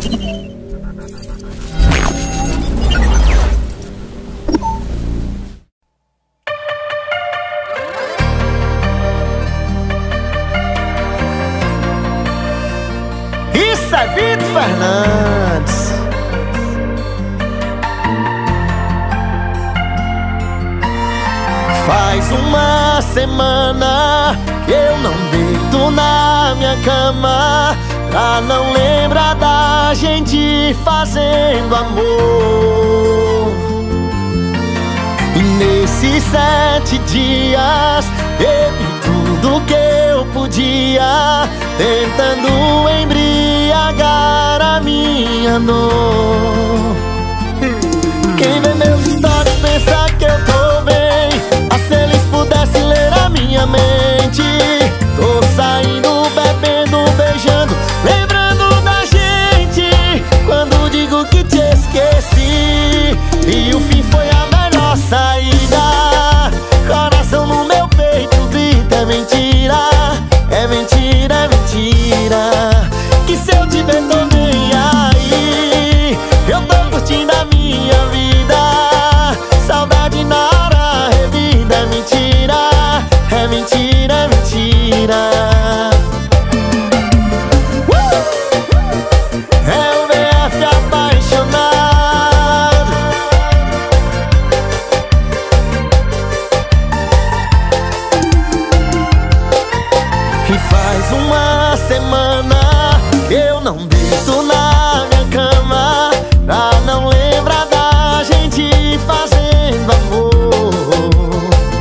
Isso é Vitor Fernandes. Faz uma semana que eu não deito na minha cama, pra não lembrar da gente fazendo amor. E nesses 7 dias bebi tudo que eu podia, tentando embriagar a minha dor. Quem vê meus stories pensa que eu tô bem, mas se eles pudessem ler a minha mente. Tô saindo, bebendo, beijando, lembrando da gente, quando digo que te esqueci. E o fim foi a melhor saída. Coração no meu peito grita, é mentira, é mentira, é mentira. Que se eu te ver tô bem aí, eu tô curtindo a minha vida. Saudade na hora revida, é mentira, é mentira, é mentira. É o VF apaixonado. E faz uma semana que eu não deito na minha cama, pra não lembrar da gente fazendo amor.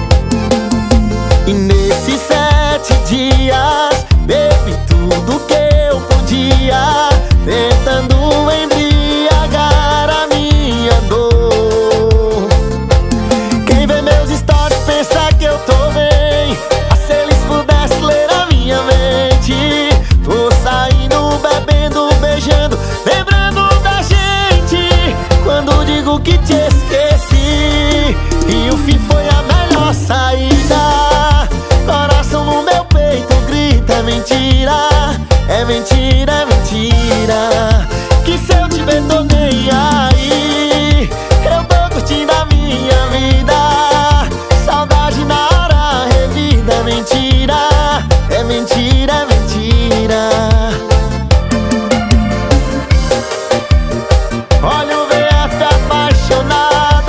E nesses 7 dias bebi tudo que eu podia, tentando embriagar a minha dor. Quem vê meus stories pensa que eu tô bem, mas se eles pudessem ler a minha mente. Tô saindo, bebendo, beijando, lembrando da gente, quando digo que te esqueci. E o fim foi a melhor saída. Coração no meu peito grita, é mentira, é mentira, é mentira. Que se eu te ver tô nem aí, eu tô curtindo a minha vida. Saudade na hora revida, é mentira, é mentira, é mentira. Olha o VF apaixonado.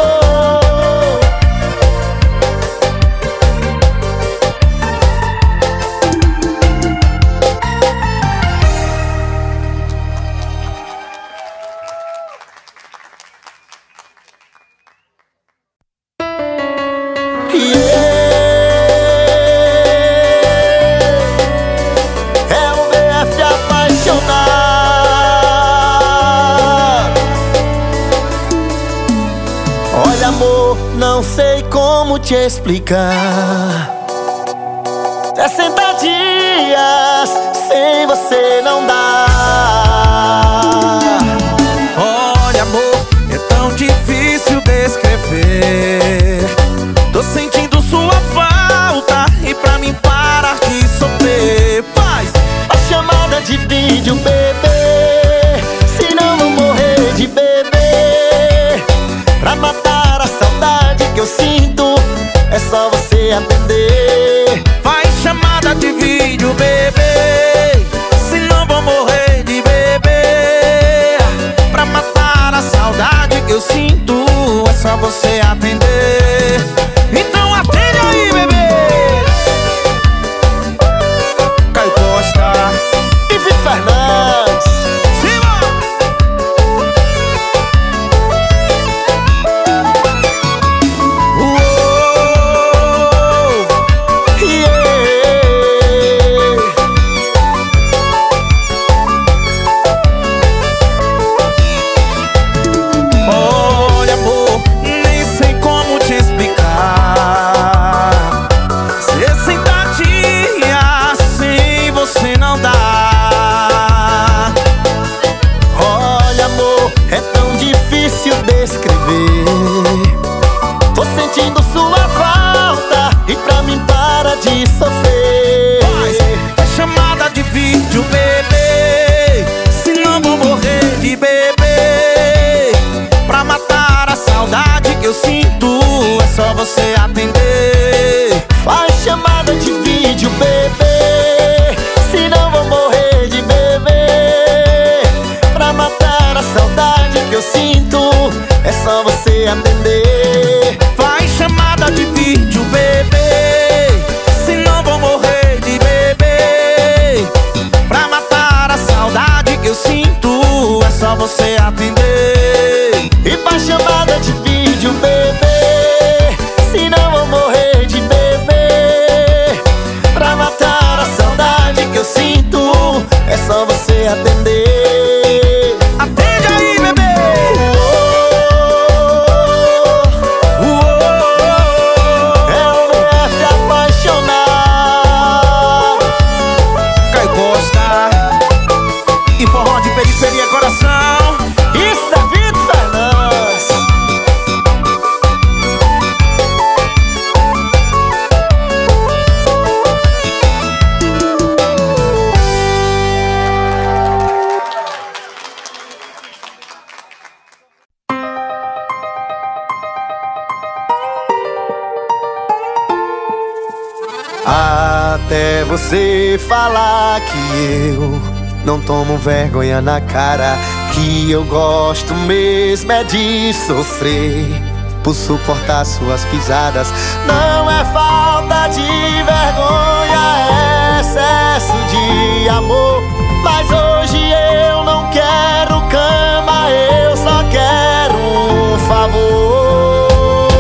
É o VF apaixonado. Olha, amor, não sei como te explicar. 60 dias sem você não dá. Olha, amor, é tão difícil descrever. Tô sentindo sua falta e pra mim parar de sofrer, faz a chamada de vídeo, bebê, senão vou morrer de bebê. Pra matar a saudade que eu sinto, é só você atender. Faz chamada de vídeo, bebê, senão vou morrer de bebê. Pra matar a saudade que eu sinto, é só você atender. Então atende aí, bebê. Caio Costa e Vitor Fernandes. Olha, amor, nem sei como te explicar. 60 dias sem você não dá. Olha, amor, é tão difícil descrever. Tô sentindo sua falta e pra mim para de sofrer. Faz chamada de vídeo, bebê, senão vou morrer de que eu sinto, é só você atender. E faz chamada de vídeo, bebê, senão vou morrer de bebê. Pra matar a saudade que eu sinto, é só você atender. Atende aí, bebê. É o VF apaixonado. Caio Costa e forró de periferia, coração. Isso é Vitor Fernandes. Até você falar que eu não tomo vergonha na cara, que eu gosto mesmo é de sofrer por suportar suas pisadas. Não é falta de vergonha, é excesso de amor. Mas hoje eu não quero cama, eu só quero um favor.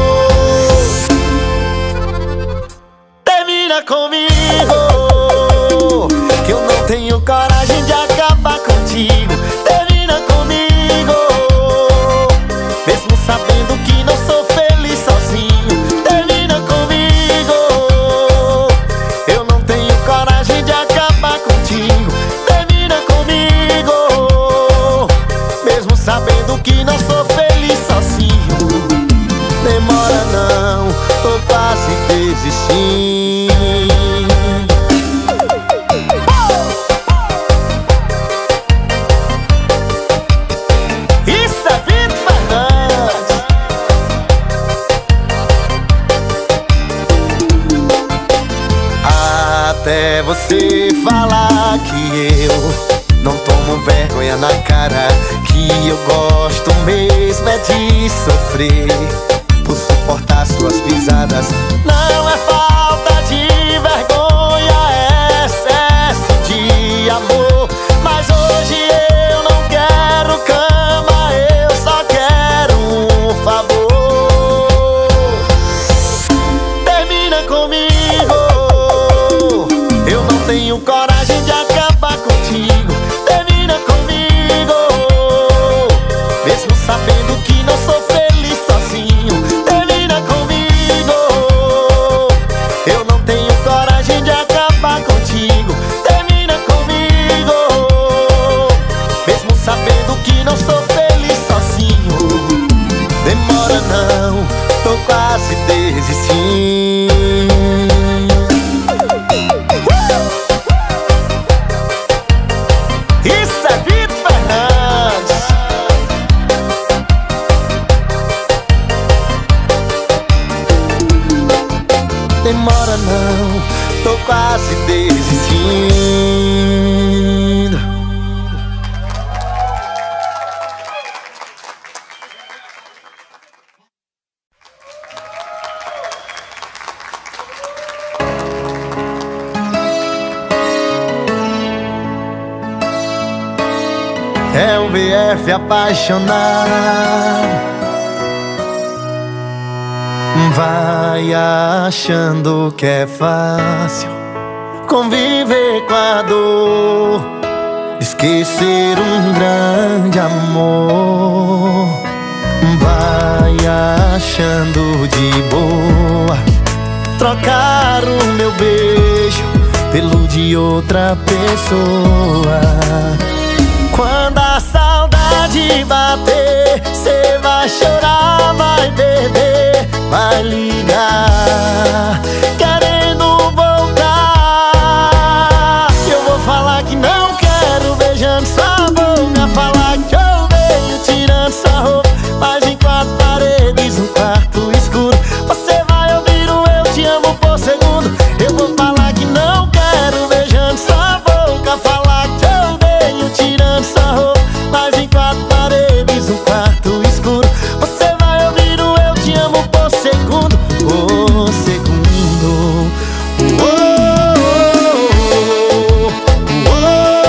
Termina comigo, que eu não tenho coragem de acabar contigo. Termina comigo, mesmo sabendo que não sou feliz sozinho. Termina comigo, eu não tenho coragem de acabar contigo. Termina comigo, mesmo sabendo que não sou feliz sozinho. Demora não, tô quase desistindo. Isso é Vitor Fernandes. Até você falar que eu não tomo vergonha na cara, que eu gosto mesmo é de sofrer por suportar suas pisadas. Não é falta de vergonha, é excesso de amor. Mas hoje eu não quero cama, eu só quero um favor. Termina comigo, eu não tenho coragem de acabar contigo. Termina comigo, mesmo sabendo que não sou feliz sozinho. Termina comigo, eu não tenho coragem de acabar contigo. Termina comigo, mesmo sabendo que não sou feliz sozinho. Demora não, tô quase desistindo. Isso é Vitor Fernandes. Demora não, tô quase desistindo. É o VF apaixonado. Vai achando que é fácil conviver com a dor, esquecer um grande amor. Vai achando de boa trocar o meu beijo pelo de outra pessoa. Quando a saudade bater, cê vai chorar, vai beber, vai ligar, querendo voltar. Eu vou falar que não quero, beijando sua boca, falar que eu venho tirando sua roupa, mas em quatro paredes, um quarto escuro, você vai ouvir o eu te amo por segundo. Eu vou falar que não quero, beijando sua boca, falar que eu venho tirando sua roupa, mas em quatro paredes, um quarto escuro, você vai ouvir o eu te amo por segundo. Oh, segundo. Oh, oh, oh, oh.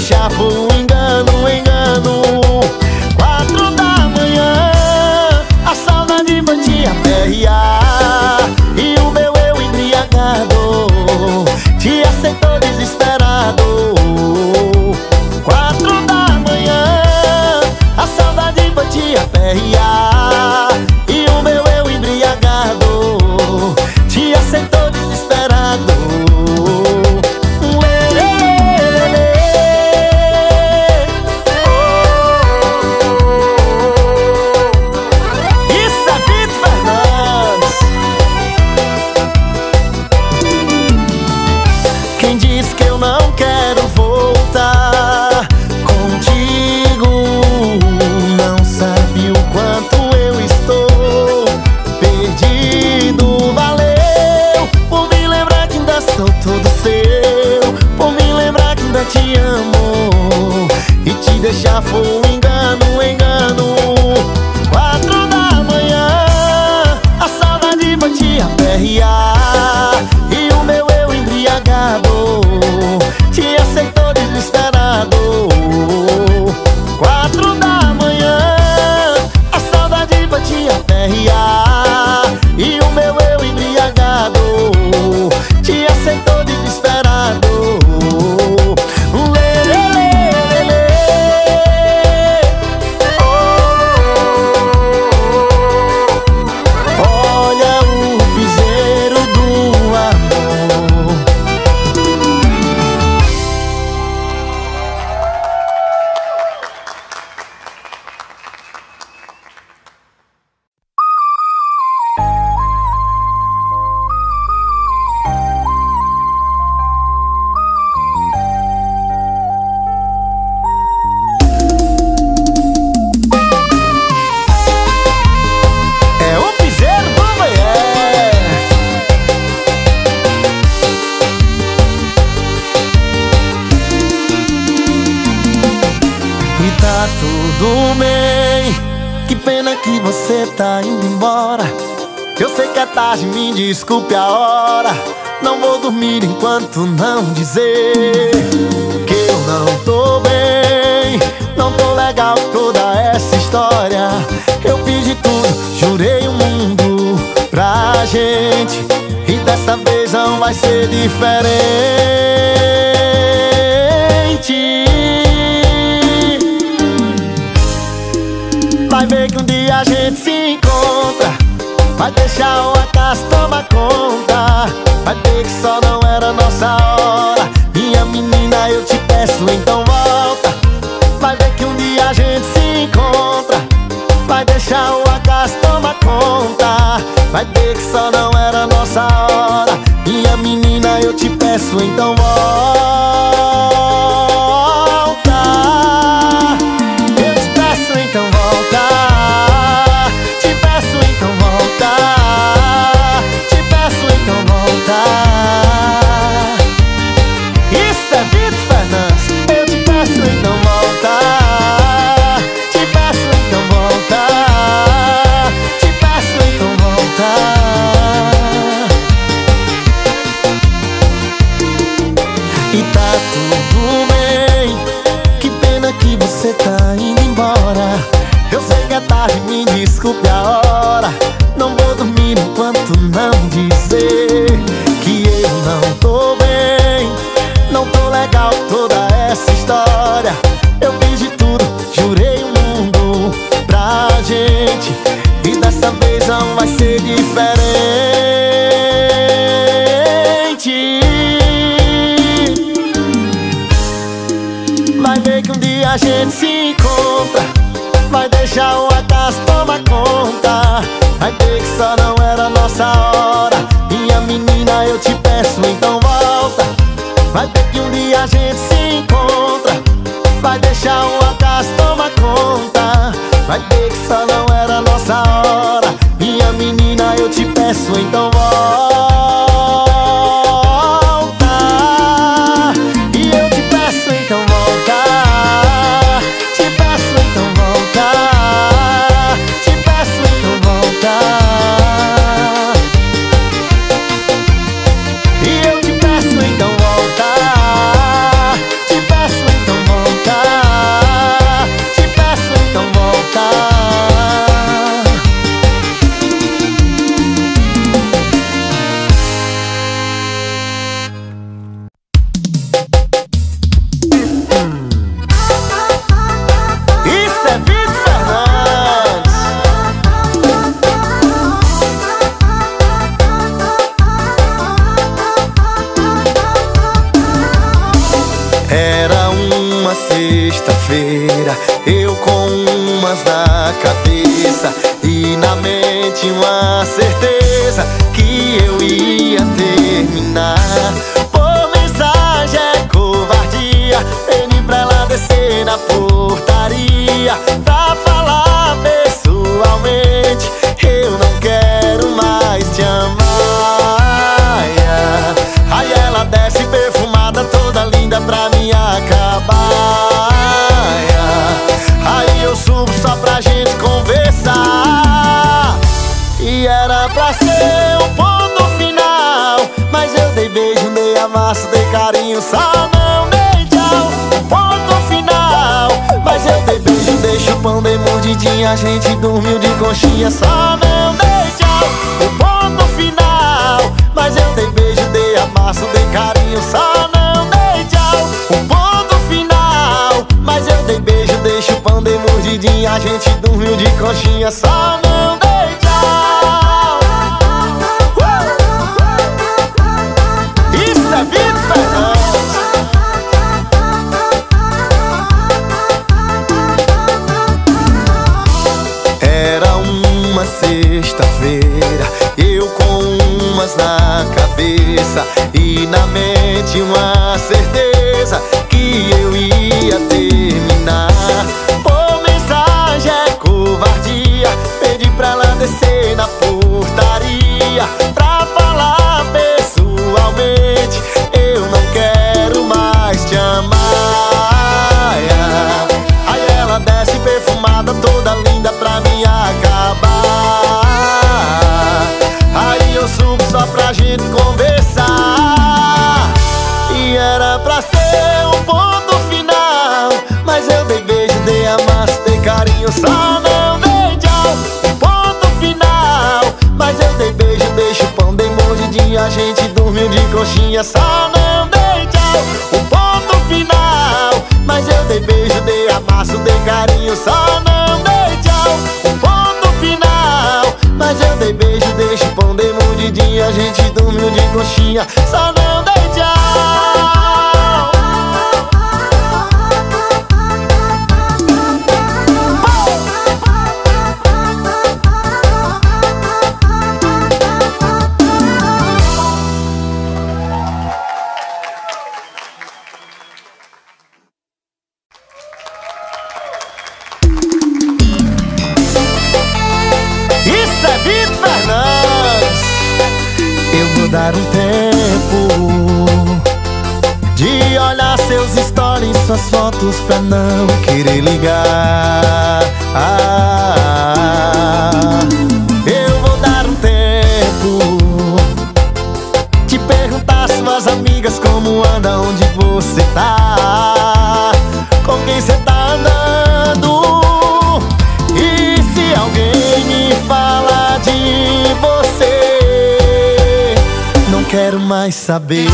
deixar foi um engano, engano. 4 da manhã, a saudade batia PRA, e o meu eu embriagado te aceitou desesperado. 4 da manhã, a saudade batia PRA, e o meu eu embriagado te aceitou desesperado. Isso é Vitor Fernandes. Quem diz que eu não quero voltar contigo não sabe o quanto eu estou perdido. Valeu por me lembrar que ainda sou todo seu, por me lembrar que ainda te amo, e te deixar foi um engano, engano. 4 da manhã, a saudade batia PRA, e o meu eu embriagado te aceitou desesperado. 4 da manhã, a saudade batia PRA, e o meu eu embriagado te aceitou desesperado. Lê, lê, lê, lê, lê. Olha o piseiro do amor. É o piseiro do Baié. E tá tudo bem, que pena que você tá indo embora. Eu sei que é tarde, me desculpe a hora. Não vou dormir enquanto não dizer que eu não tô bem, não tô legal toda essa história. Eu fiz de tudo, jurei o mundo pra gente, e dessa vez não vai ser diferente. Vai ver que um dia a gente se encontra, vai deixar o acaso tomar conta, vai ver que só não era nossa hora. Minha menina, eu te peço, então volta. Vai ver que um dia a gente se encontra, vai deixar o acaso tomar conta, vai ver que só não era nossa hora. Minha menina, eu te peço, então volta. Eu te peço, então volta. Te peço, então volta. Te peço, então volta. Isso é Vitor Fernandes. Eu te peço, então volta. Te peço, então volta. Te peço, então volta. E tá tudo bem, que pena que você tá indo embora. Eu sei que é tarde, me desculpe a hora. Não vou dormir enquanto não dizer que eu não tô bem, não tô legal toda essa história. Eu fiz de tudo, jurei o mundo pra gente, e dessa vez não vai ser diferente. Vai ver que um dia a gente se encontra, vai deixar o acaso tomar conta, vai ver que só não era nossa hora. Minha menina, eu te peço, então volta. Vai ver que um dia a gente se encontra, vai deixar o acaso tomar conta, vai ver que só não era nossa hora. Minha menina, eu te peço, então volta. E eu te peço, então volta. Te peço, então volta. Te peço, então volta. E eu te peço, então volta. uma sexta-feira, eu com umas na cabeça e na mente uma certeza que eu ia terminar. Por mensagem é covardia, pedi pra ela descer na portaria pra falar pessoalmente: eu não quero mais te amar. Aí ela desce perfumada, toda linda pra me acabar. Aí eu subo só pra gente conversar. E era pra ser um ponto final, mas eu dei beijo, dei amasso, dei carinho, só não dei tchau. Ponto final, mas eu dei beijo, dei chupão, dei mordidinha, a gente dormiu de conchinha, só não dei tchau. O ponto final, mas eu dei beijo, dei amasso, dei carinho, só não dei tchau. O ponto final, mas eu dei beijo, dei chupão, dei mordidinha, a gente dormiu de conchinha, só não dei tchau. Isso é Vitor Fernandes. Era uma sexta-feira, eu com umas na cabeça e na mente uma certeza que eu ia terminar. Por mensagem é covardia, pedi pra ela descer na portaria pra falar pessoalmente: eu não quero mais te amar. Aí ela desce perfumada, toda linda pra me acabar. Aí eu subo só pra gente conversar. E era pra ser um ponto final, mas eu dei beijo, dei amasso, dei carinho, só não dei tchau. Ponto final, mas eu dei beijo, dei chupão, dei mordidinha, a gente dormiu de conchinha, só não dei tchau. O ponto final, mas eu dei beijo, dei amasso, dei carinho, só não dei tchau. O ponto final, mas eu dei beijo, dei chupão, dei mordidinha, a gente dormiu de conchinha, só não dei tchau. Isso é Vitor Fernandes. Eu vou dar um tempo de olhar seus stories, suas fotos pra não querer ligar. Eu vou dar um tempo de perguntar suas amigas como anda, onde você tá, com quem você tá andando. E se alguém me fala de você, não quero mais saber.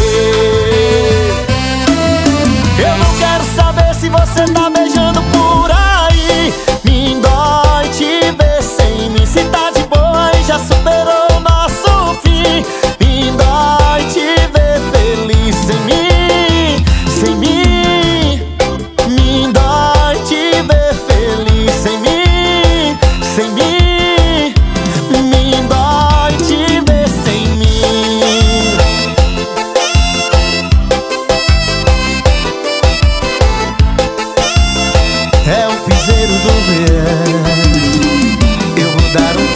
Eu não quero saber se você tá beijando por aí. Me dói te ver sem mim. Se tá de boa e já superou o nosso fim. Me dói te ver feliz sem mim, sem mim. Me dói te ver feliz sem mim, sem mim. Me dói te ver sem mim. É o piseiro do verão. Eu vou dar um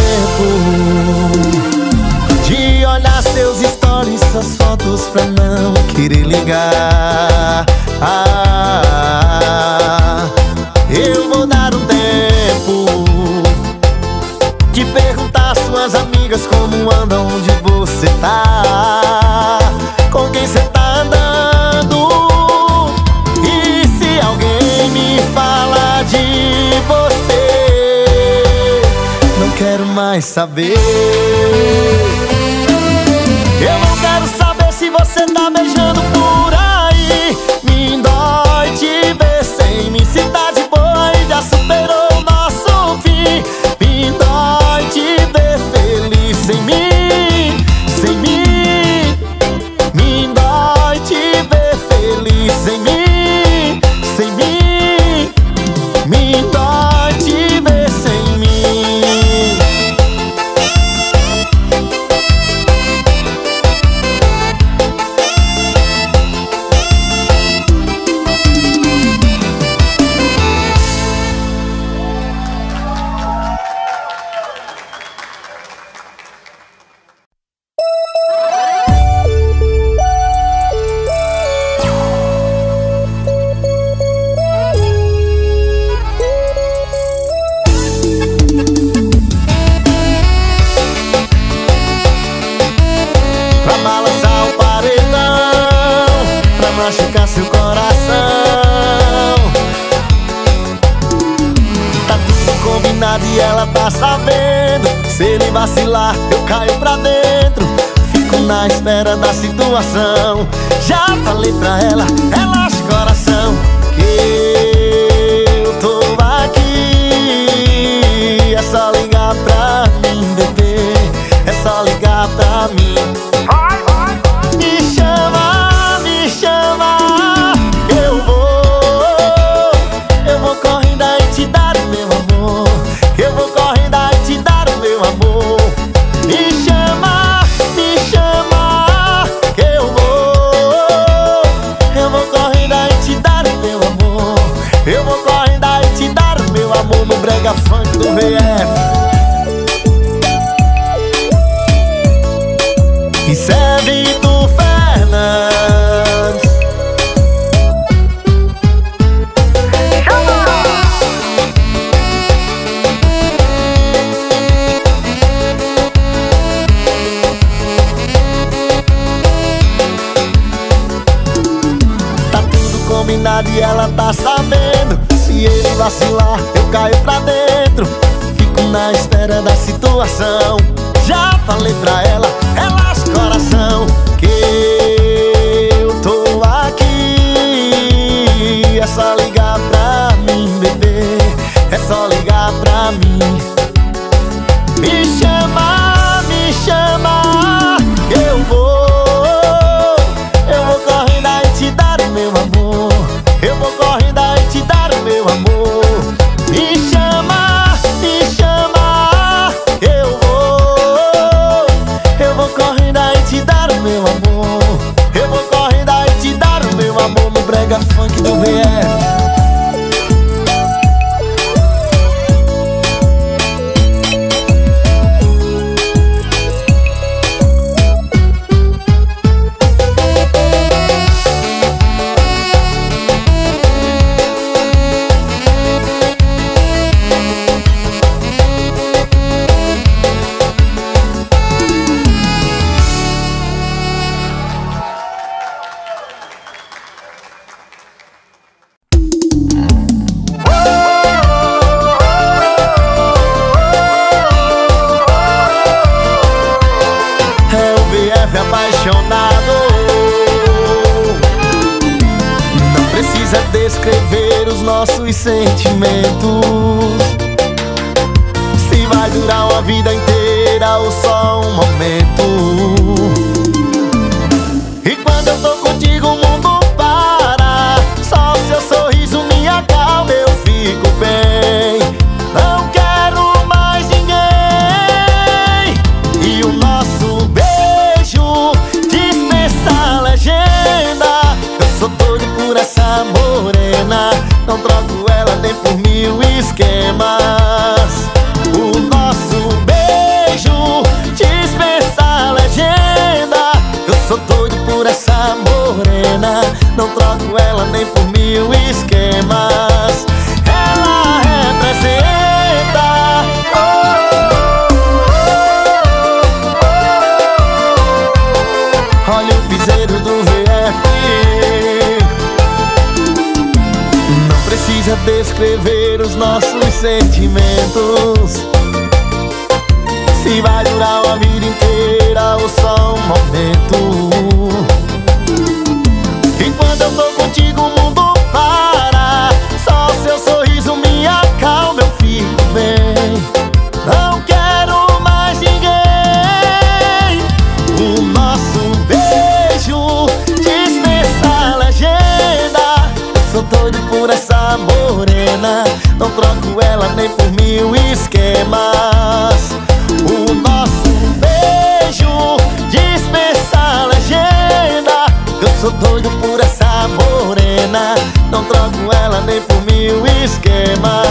tempo de olhar seus stories, suas fotos pra não querer ligar. Eu vou dar um tempo de perguntar às suas amigas como anda, onde você tá, com quem você tá andando. E se alguém me fala de você, não quero mais saber. Eu não quero saber se você tá beijando por aí. Me dói te ver sem mim. Se tá de boa e já superou o nosso fim. Me dói te ver feliz sem mim, sem mim. Me dói te ver feliz sem mim, Se ele vacilar, eu caio pra dentro. Fico na espera da situação. Já falei pra ela, relaxa coração, que eu tô aqui. É só ligar pra mim, bebê, é só ligar pra mim. Me chama, eu vou correndo aí te dar o meu amor. Eu vou correndo aí te dar o meu amor. Me chama, que eu vou correndo aí te dar o meu amor. Eu vou correndo aí te dar o meu amor no brega funk do VF. Isso é Vitor Fernandes. Tá tudo combinado e ela tá sabendo. Se ele vacilar, eu caio pra dentro. Fico na espera da situação. Já falei pra ela, relaxa coração, que eu tô aqui. É só ligar pra mim, bebê, é só ligar pra mim. Me chama, que eu vou correndo aí te dar o meu amor. Eu vou correndo aí te dar o meu amor. Me chama, eu vou correndo aí te dar o meu amor. Eu vou correndo aí te dar o meu amor no brega funk do VF. Apaixonado, não precisa descrever os nossos sentimentos. Se vai durar uma vida inteira ou só um momento. E quando eu tô contigo o mundo para. Só o seu sorriso me acalma, eu fico bem. Não quero mais ninguém. E o nosso dispensa a legenda. Eu sou doido por essa morena. Não troco ela nem por mil esquemas. O nosso beijo dispensa a legenda. Eu sou doido por essa morena. Não troco ela nem por mil esquemas. Ela representa olha o piseiro do VF. Não precisa descrever os nossos sentimentos. Se vai durar uma vida inteira ou só um momento. E quando eu tô contigo o mundo para. Só o seu sorriso me acalma, eu fico bem. Não quero mais ninguém. O nosso beijo dispensa a legenda. Eu sou doido por essa morena. Não troco ela nem por mil esquemas. O nosso beijo dispensa a legenda. Eu sou doido por essa morena. Não troco ela nem por mil esquemas.